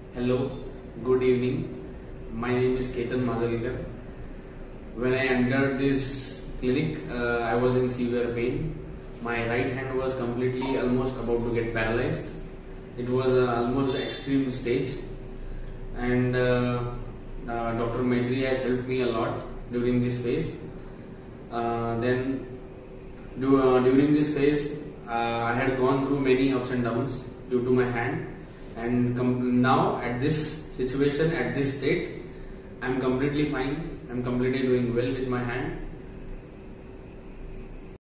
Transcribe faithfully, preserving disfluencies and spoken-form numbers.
Hello, good evening. My name is Ketanbhai. When I entered this clinic, uh, I was in severe pain. My right hand was completely almost about to get paralyzed. It was uh, almost the extreme stage, and uh, uh, Doctor Maitri has helped me a lot during this phase. Uh, then, do, uh, during this phase, uh, I had gone through many ups and downs due to my hand, and now at this situation, at this state, I am completely fine. I am completely doing well with my hand.